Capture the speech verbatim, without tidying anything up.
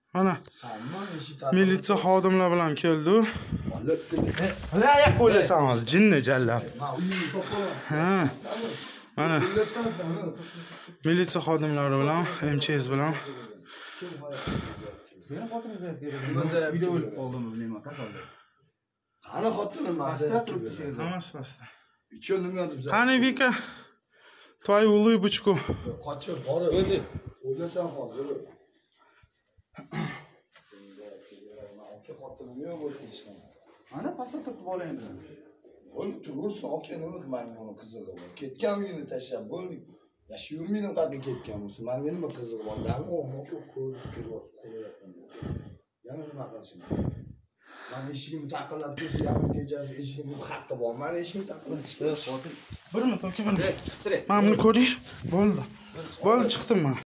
Mana militsiya xodimlar bilan keldi. Hala ayoq qo'ylasan hozir jinni jallab. Ha. Mana militsiya xodimlari bilan, M C S bilan. Meni xotiningiz video olib qoldimi bilmayman, kasalda. Qani xotinim mazza turib. Hammasi pastda. Ichon nima yotib? Qani Vika? Твою улыбочку. Qochib borib. O'zi. O'ylasam hozir. Aka xotinim yo'q bo'lib ketishgan. Ana pastda turib olayim dedim. Bo'lib turursa, aka nima qilmayman uni qizig'i bor. Ketgan uyini tashlab bo'ldik. Yashi yurmaydim qadri ketgan bo'lsa, menga nima qizig'i bor? Dam o'g'moq ko'rib kelyapti, qo'yapman. Yana nima qilishim? Men eshigimni taqillab tursa, yaqin kechasi eshigimni haqqi bor. Men eshigimni taqillatishga. Bir minut, aka, bir minut. Mana buni ko'ring. Bo'ldi. Bo'ldi, chiqdim men.